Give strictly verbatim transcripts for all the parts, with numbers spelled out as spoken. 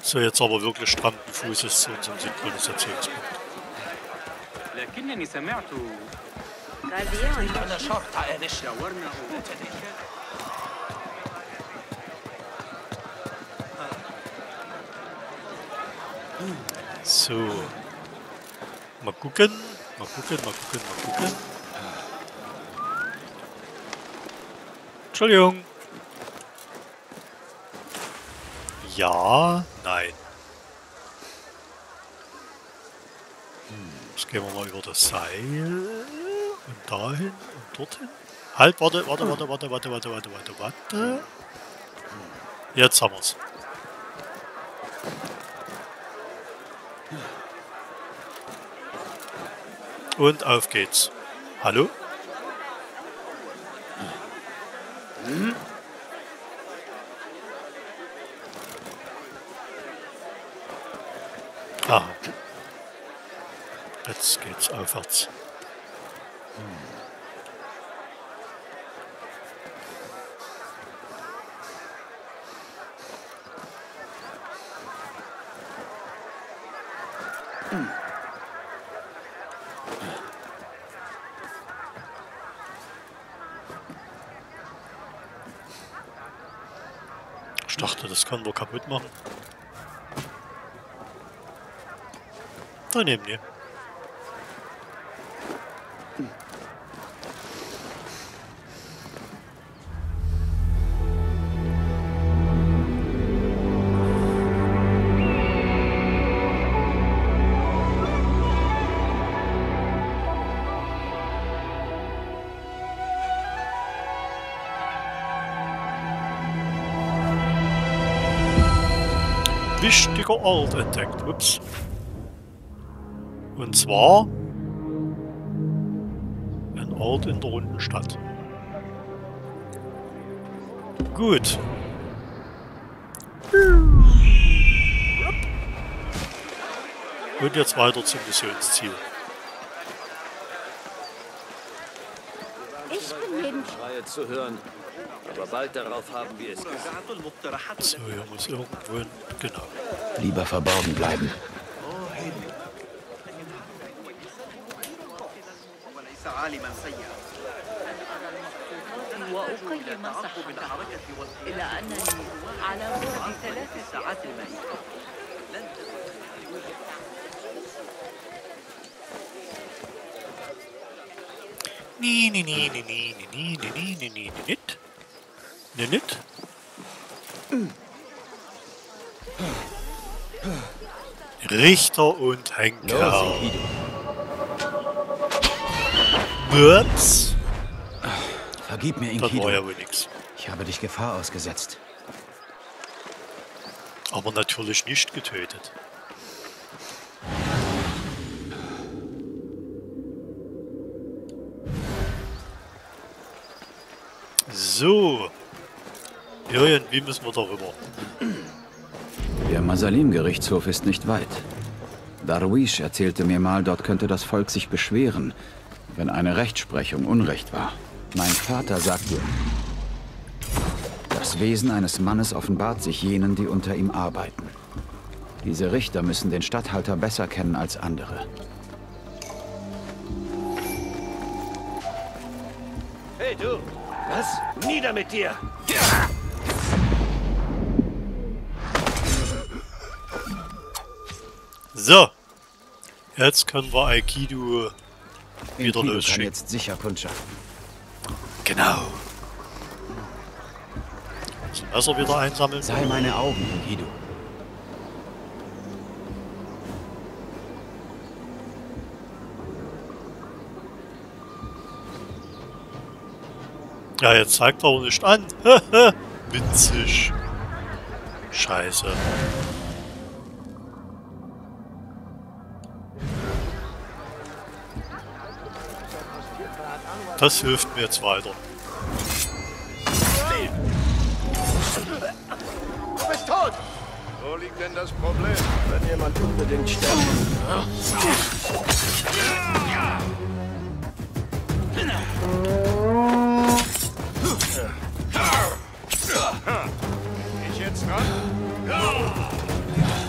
So, jetzt aber wirklich strammten Fußes zu unserem Synchronisationspunkt. So. Mal gucken. Mal gucken, mal gucken, mal gucken. Entschuldigung. Ja, nein. Jetzt gehen wir mal über das Seil. Und dahin und dorthin. Halt, warte, warte, warte, warte, warte, warte, warte, warte, warte. Jetzt haben wir's. Und auf geht's. Hallo? Hm? Ah. Jetzt geht's aufwärts. Hm. Ich dachte, das kann wir kaputt machen. Daneben hier. Wichtiger Ort entdeckt. Ups. Und zwar ein Ort in der runden Stadt. Gut. Und jetzt weiter zum Missionsziel. Ich bin jeden Schreie zu hören. Aber bald darauf haben wir es gesagt. So, hier muss irgendwo hin. Genau. Lieber verborgen bleiben. وأقيم صحتك إلى أنني على بعد ثلاث ساعات المسير. Nee, nee, nee, nee, nee, nee, nee, nee, nee, nee, nee, nicht. Nee, nicht. Richter und Henker. Ups. Vergib mir, Das Enkidu. war ja wohl nix. Ich habe dich Gefahr ausgesetzt. Aber natürlich nicht getötet. So. Jürgen, wie müssen wir darüber? Der Masalim-Gerichtshof ist nicht weit. Darwish erzählte mir mal, dort könnte das Volk sich beschweren, wenn eine Rechtsprechung Unrecht war. Mein Vater sagte, das Wesen eines Mannes offenbart sich jenen, die unter ihm arbeiten. Diese Richter müssen den Statthalter besser kennen als andere. Hey du! Was? Nieder mit dir! So. Jetzt können wir Aikido wieder Enkidu kann losschicken. jetzt sicher Puncher. Genau. Das Messer wieder einsammeln. Sei meine Augen, Enkidu. Ja, jetzt zeigt er auch nicht an. Witzig. Scheiße. Das hilft mir jetzt weiter. Du bist tot! Wo liegt denn das Problem? Wenn jemand unbedingt sterben. Ich jetzt dran?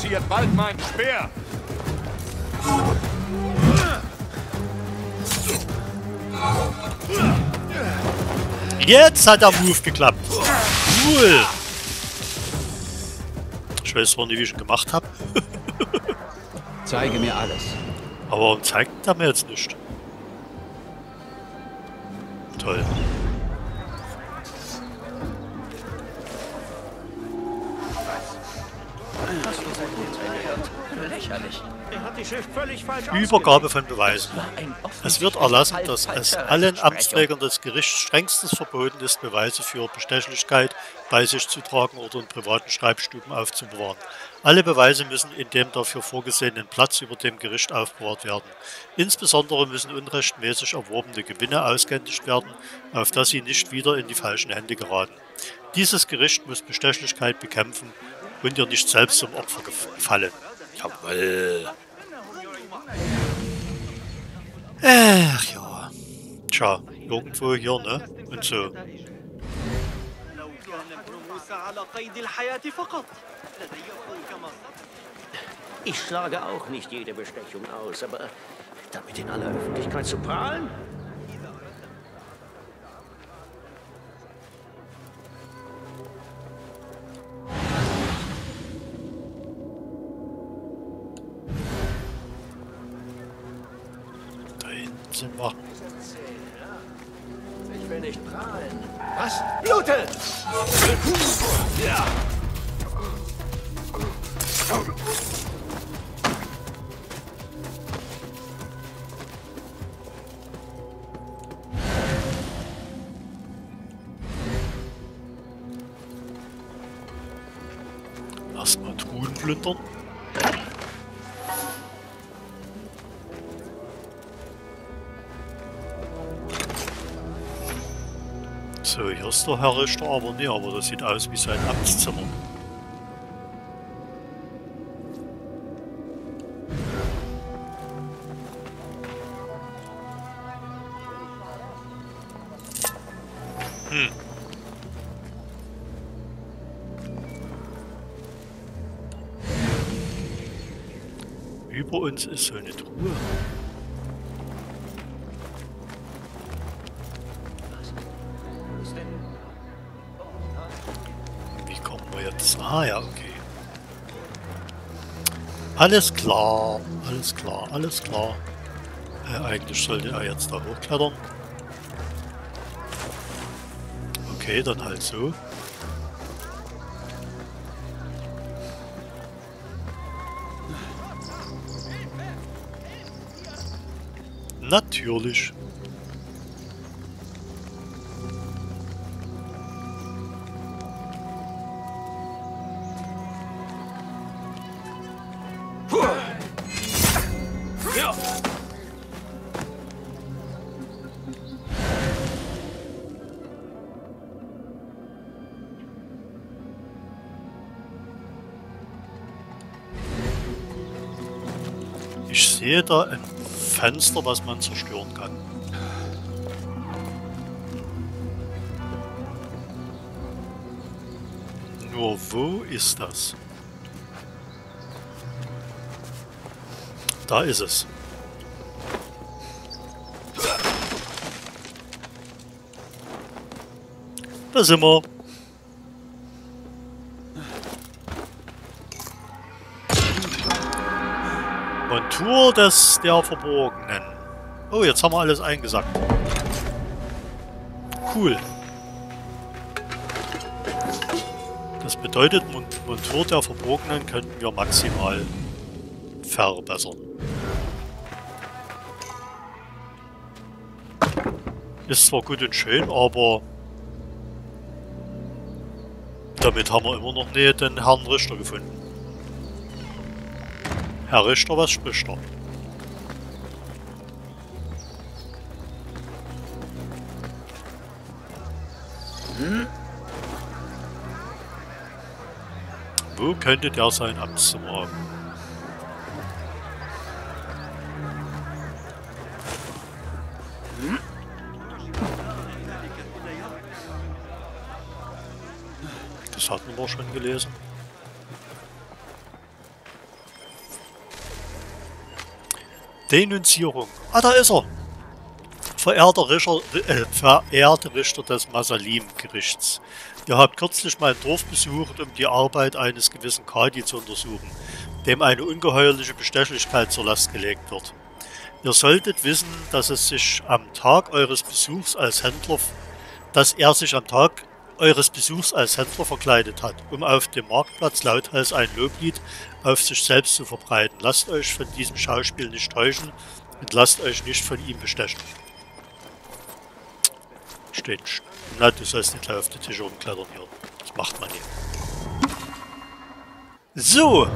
ziert bald mein Speer. Jetzt hat der Move geklappt. Cool. Ich weiß zwar nicht, wie ich ihn gemacht habe. Zeige mir alles. Aber warum zeigt er mir jetzt nicht? Toll. Lächerlich. Er hat die Schrift völlig falsch Übergabe von Beweisen. Ein Es wird erlassen, dass es allen Amtsträgern des Gerichts strengstens verboten ist, Beweise für Bestechlichkeit bei sich zu tragen oder in privaten Schreibstuben aufzubewahren. Alle Beweise müssen in dem dafür vorgesehenen Platz über dem Gericht aufbewahrt werden. Insbesondere müssen unrechtmäßig erworbene Gewinne ausgehändigt werden, auf dass sie nicht wieder in die falschen Hände geraten. Dieses Gericht muss Bestechlichkeit bekämpfen und ihr nicht selbst zum Opfer fallen. Jawohl. Ach ja. Tja, irgendwo hier, ne? Und so. Ich schlage auch nicht jede Bestechung aus, aber damit in aller Öffentlichkeit zu prahlen? Da hinten sind wir. Ich will nicht prahlen. Was? Blute! Ja! Erstmal Truhen plündern. So, hier ist der Herr Richter aber nicht, aber das sieht aus wie sein Amtszimmer. Hm. Über uns ist so eine Truhe. Wie kommen wir jetzt? Ah ja, okay. Alles klar, alles klar, alles klar. Äh, eigentlich sollte er jetzt da hochklettern. Okay, dann halt so. Natürlich. Ja! Ich sehe da ein Fenster, was man zerstören kann. Nur wo ist das? Da ist es. Da sind wir. Montur des der Verborgenen. Oh, jetzt haben wir alles eingesackt. Cool. Das bedeutet, Montur der Verborgenen könnten wir maximal verbessern. Ist zwar gut und schön, aber damit haben wir immer noch nicht den Herrn Richter gefunden. Herr Richter, was spricht er? Hm? Wo könnte der sein Amtszimmer haben? Hm? Das hatten wir schon gelesen. Denunzierung. Ah, da ist er. Verehrter Richter, äh, verehrte Richter des Masalim-Gerichts. Ihr habt kürzlich mein Dorf besucht, um die Arbeit eines gewissen Kadi zu untersuchen, dem eine ungeheuerliche Bestechlichkeit zur Last gelegt wird. Ihr solltet wissen, dass es sich am Tag eures Besuchs als Händler, dass er sich am Tag eures Besuchs als Händler verkleidet hat, um auf dem Marktplatz lauthals ein Loblied auf sich selbst zu verbreiten. Lasst euch von diesem Schauspiel nicht täuschen und lasst euch nicht von ihm bestechen. Steht. Na, du sollst nicht auf die Tische rumklettern hier. Das macht man nicht. So.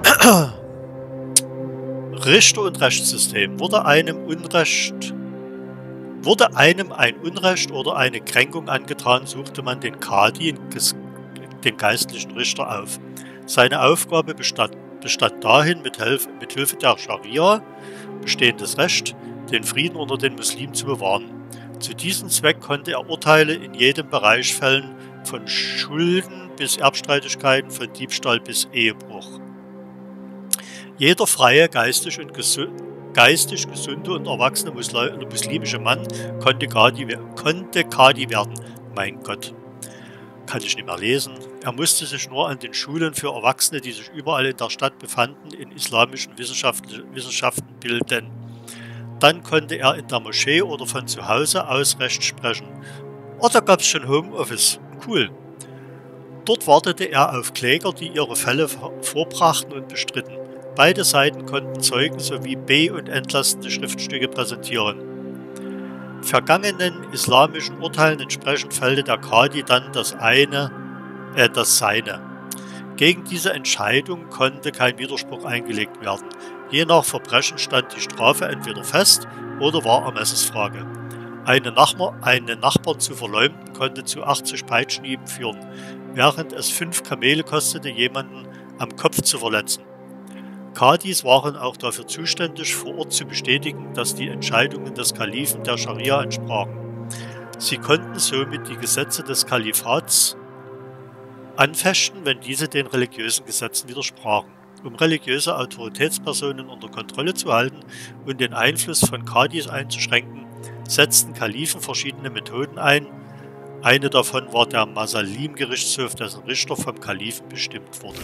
Richter- und Rechtssystem. Wurde einem Unrecht... Wurde einem ein Unrecht oder eine Kränkung angetan, suchte man den Kadi, den geistlichen Richter, auf. Seine Aufgabe bestand, bestand dahin, mit, Hilfe, mit Hilfe der Scharia, bestehendes Recht, den Frieden unter den Muslimen zu bewahren. Zu diesem Zweck konnte er Urteile in jedem Bereich fällen, von Schulden bis Erbstreitigkeiten, von Diebstahl bis Ehebruch. Jeder freie, geistig, und gesu geistig gesunde und erwachsene muslimische Mann konnte Kadi, konnte Kadi werden. Mein Gott, kann ich nicht mehr lesen. Er musste sich nur an den Schulen für Erwachsene, die sich überall in der Stadt befanden, in islamischen Wissenschaften bilden. Dann konnte er in der Moschee oder von zu Hause aus Recht sprechen. Oh, da gab es schon Homeoffice. Cool. Dort wartete er auf Kläger, die ihre Fälle vorbrachten und bestritten. Beide Seiten konnten Zeugen sowie be- und entlastende Schriftstücke präsentieren. Vergangenen islamischen Urteilen entsprechend fällte der Kadi dann das eine, äh, das seine. Gegen diese Entscheidung konnte kein Widerspruch eingelegt werden. Je nach Verbrechen stand die Strafe entweder fest oder war Ermessensfrage. Eine, Nachbar, einen Nachbarn zu verleumden konnte zu achtzig Peitschenhieben führen, während es fünf Kamele kostete, jemanden am Kopf zu verletzen. Kadis waren auch dafür zuständig, vor Ort zu bestätigen, dass die Entscheidungen des Kalifen der Scharia entsprachen. Sie konnten somit die Gesetze des Kalifats anfechten, wenn diese den religiösen Gesetzen widersprachen. Um religiöse Autoritätspersonen unter Kontrolle zu halten und den Einfluss von Kadis einzuschränken, setzten Kalifen verschiedene Methoden ein. Eine davon war der Masalim-Gerichtshof, dessen Richter vom Kalifen bestimmt wurde.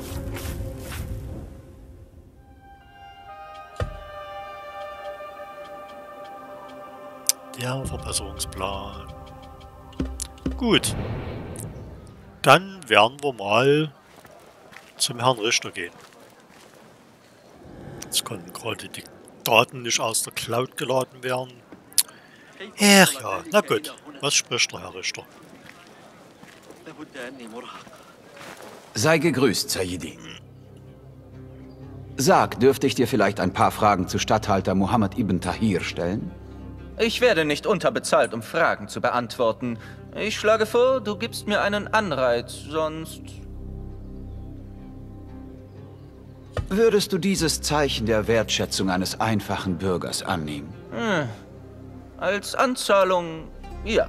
Der Verbesserungsplan. Gut. Dann werden wir mal zum Herrn Richter gehen. Jetzt konnten gerade die Daten nicht aus der Cloud geladen werden. Ach ja, na gut. Was spricht der Herr Richter? Sei gegrüßt, Sayyidi. Sag, dürfte ich dir vielleicht ein paar Fragen zu Statthalter Muhammad ibn Tahir stellen? Ich werde nicht unterbezahlt, um Fragen zu beantworten. Ich schlage vor, du gibst mir einen Anreiz, sonst... Würdest du dieses Zeichen der Wertschätzung eines einfachen Bürgers annehmen? Hm. Als Anzahlung, ja.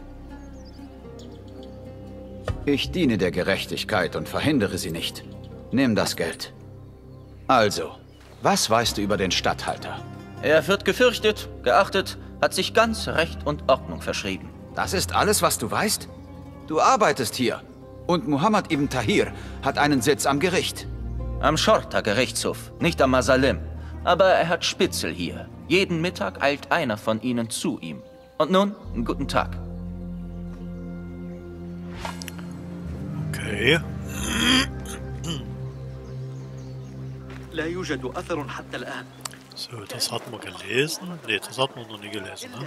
Ich diene der Gerechtigkeit und verhindere sie nicht. Nimm das Geld. Also, was weißt du über den Statthalter? Er wird gefürchtet, geachtet, hat sich ganz Recht und Ordnung verschrieben. Das ist alles, was du weißt? Du arbeitest hier. Und Muhammad ibn Tahir hat einen Sitz am Gericht. Am Shorta-Gerichtshof, nicht am Masalim. Aber er hat Spitzel hier. Jeden Mittag eilt einer von ihnen zu ihm. Und nun, einen guten Tag. Okay. So, das hatten wir gelesen. Ne, das hatten wir noch nie gelesen, ne?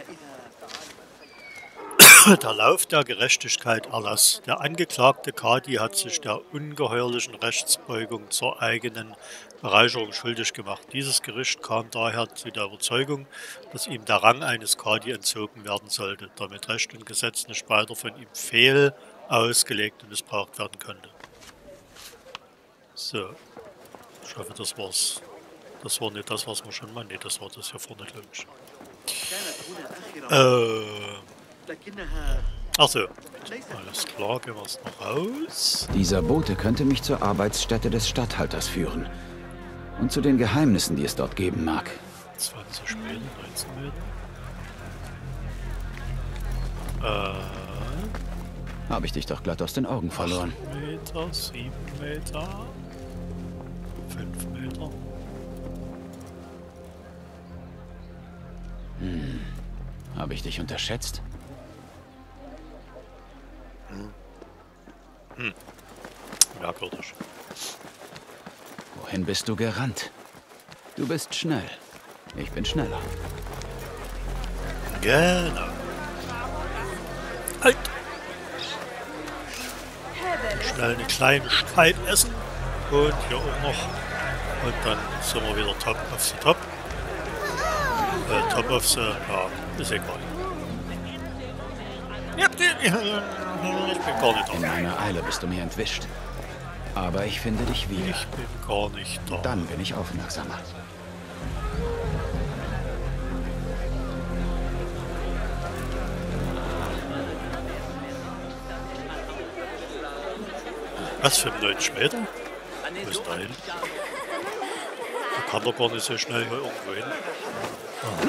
Der Lauf der Gerechtigkeit Erlass. Der angeklagte Kadi hat sich der ungeheuerlichen Rechtsbeugung zur eigenen Bereicherung schuldig gemacht. Dieses Gericht kam daher zu der Überzeugung, dass ihm der Rang eines Kadi entzogen werden sollte, damit Recht und Gesetz nicht weiter von ihm fehl ausgelegt und missbraucht werden konnte. So, ich hoffe, das war's. Das war nicht das, was wir schon mal... Ne, das war das hier vorne, glaube ich. Äh... Achso, alles klar, gehen wir es noch raus. Dieser Bote könnte mich zur Arbeitsstätte des Statthalters führen. Und zu den Geheimnissen, die es dort geben mag. zwanzig Meter, neunzehn Meter. Äh. Habe ich dich doch glatt aus den Augen verloren. acht Meter, sieben Meter. fünf Meter. Hm. Habe ich dich unterschätzt? Hm. Hm. Merkwürdig. Wohin bist du gerannt? Du bist schnell. Ich bin schneller. Genau. Halt! Schnell eine kleine Streit essen. Und hier auch noch. Und dann sind wir wieder top auf the top. Äh, top of the... Ja, ist egal. Ich bin gar nicht da. In meiner Eile bist du mir entwischt. Aber ich finde dich wieder. Ich bin gar nicht da. Dann bin ich aufmerksamer. Was für neunzig Meter? Wo ist da hin? Da kann doch gar nicht so schnell hier irgendwo hin. Ah.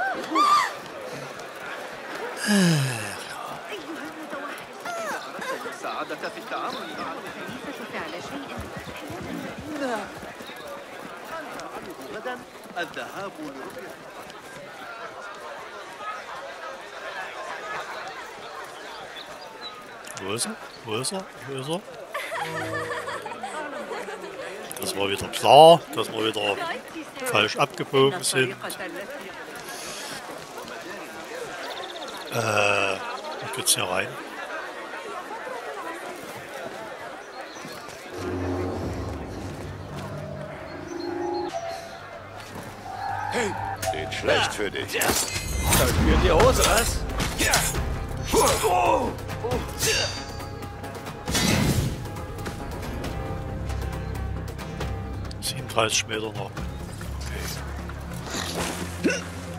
Wo ist er? Wo ist er? Wo ist er? Das war wieder klar, dass wir wieder falsch abgebogen sind. Äh, wie geht's hier rein? Hey, geht schlecht für dich. Zeig mir die Hose, was? siebenunddreißig Meter noch. Okay.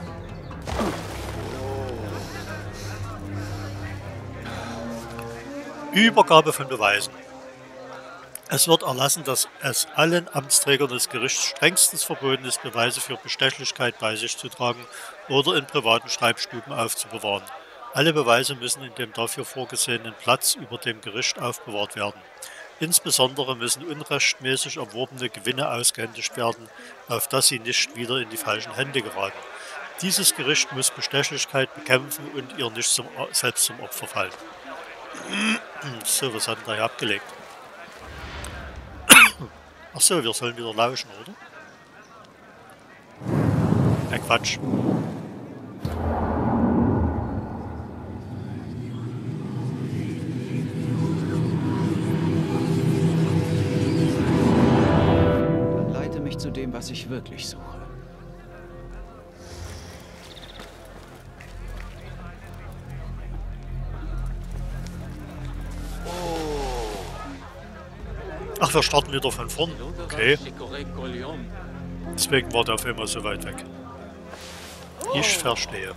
Übergabe von Beweisen. Es wird erlassen, dass es allen Amtsträgern des Gerichts strengstens verboten ist, Beweise für Bestechlichkeit bei sich zu tragen oder in privaten Schreibstuben aufzubewahren. Alle Beweise müssen in dem dafür vorgesehenen Platz über dem Gericht aufbewahrt werden. Insbesondere müssen unrechtmäßig erworbene Gewinne ausgehändigt werden, auf dass sie nicht wieder in die falschen Hände geraten. Dieses Gericht muss Bestechlichkeit bekämpfen und ihr nicht zum, selbst zum Opfer fallen. So, was hat denn da hier abgelegt? Achso, wir sollen wieder lauschen, oder? Ja, Quatsch. Leite mich zu dem, was ich wirklich suche. Ach, wir starten wieder von vorn. Okay. Deswegen war der auf einmal so weit weg. Ich verstehe.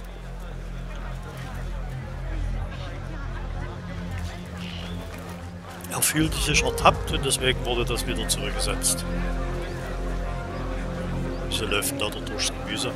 Er fühlte sich ertappt und deswegen wurde das wieder zurückgesetzt. Wieso läuft denn da durchs Gemüse?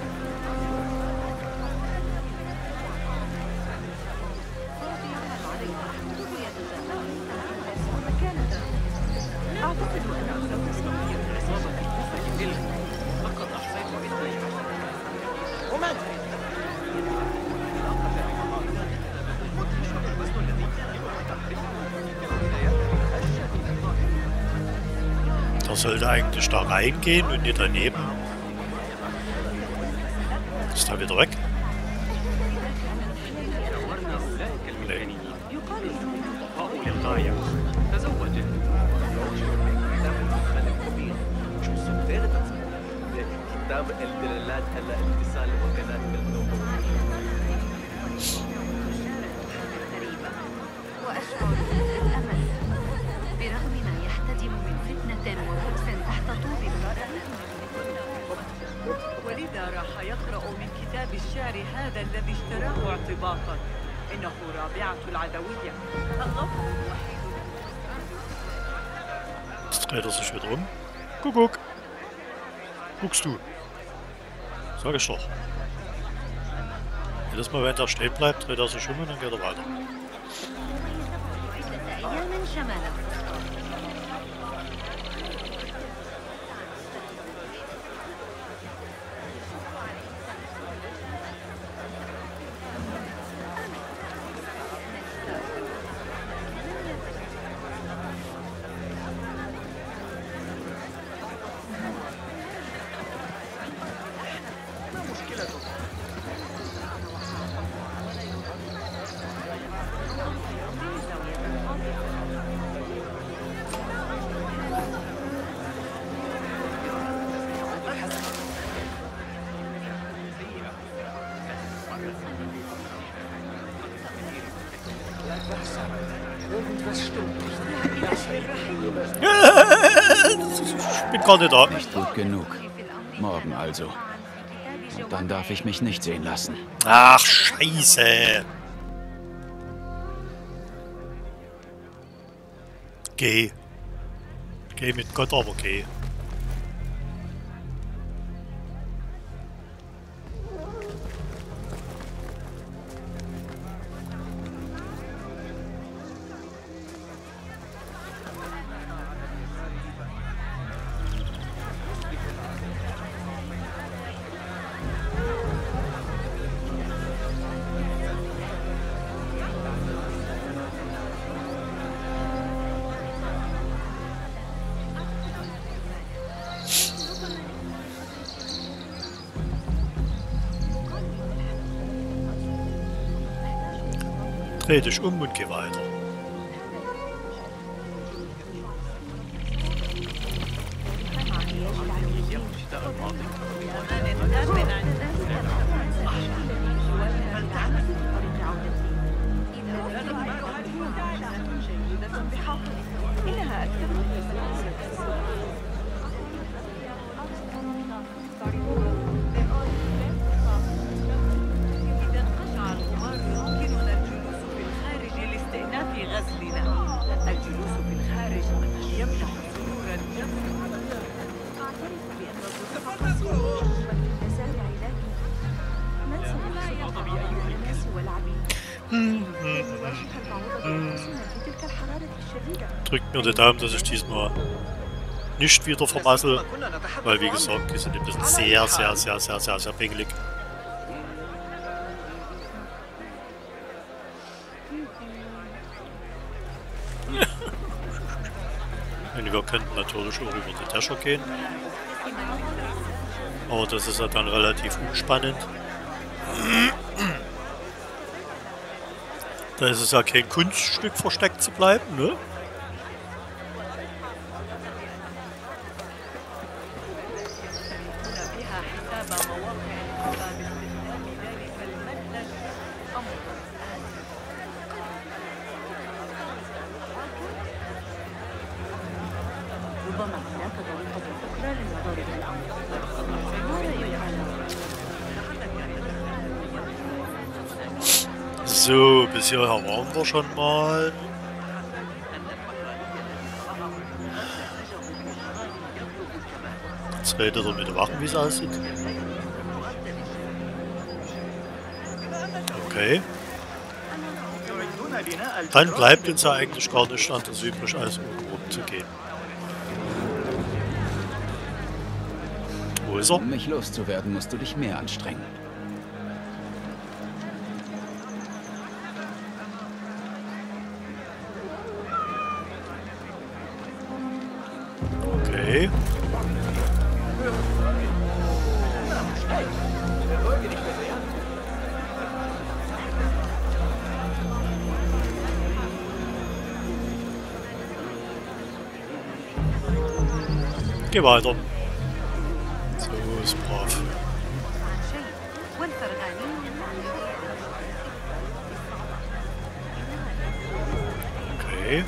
Da sollte eigentlich da reingehen und nicht daneben. Ist da wieder weg? Nee. ولذا راح يقرأ من كتاب الشعر هذا الذي اشتراه اعتباطا. إنه رابعة العدوية. الغفر الوحيد. Jetzt dreht er sich wieder um. Guck, guck. Guckst du. Sag ich doch. Jedes Mal, wenn der stehen bleibt, dreht er sich um und dann geht er weiter. Ich bin gar nicht da. Nicht gut genug. Morgen also. Und dann darf ich mich nicht sehen lassen. Ach, scheiße. Geh. Geh mit Gott, aber geh. Dreh dich um und geh weiter. Drückt mir den Daumen, dass ich diesmal nicht wieder vermassel, weil wie gesagt, die sind ein bisschen sehr, sehr, sehr, sehr, sehr, sehr pingelig. Wir könnten natürlich auch über die Täscher gehen, aber das ist ja dann relativ unspannend. Da ist es ja kein Kunststück, versteckt zu bleiben, ne? So, bis hierher waren wir schon mal. Jetzt redet er mit den Wachen, wie es aussieht. Okay. Dann bleibt uns ja eigentlich gar nicht anders übrig, als irgendwo rumzugehen. Wo ist er? Um mich loszuwerden, musst du dich mehr anstrengen. Okay. Geh weiter. So ist brav. Okay.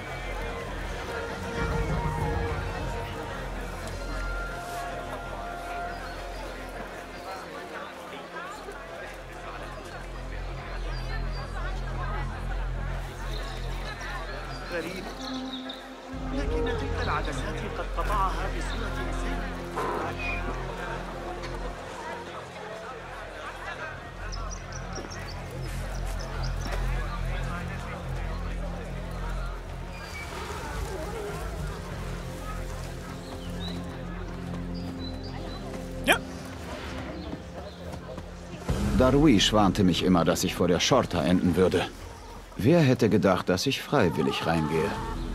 غريب، لكن تلك العدسات قد طبعها بصورة سيئة. Darwish warnte mich immer, dass ich vor der Shorta enden würde. Wer hätte gedacht, dass ich freiwillig reingehe?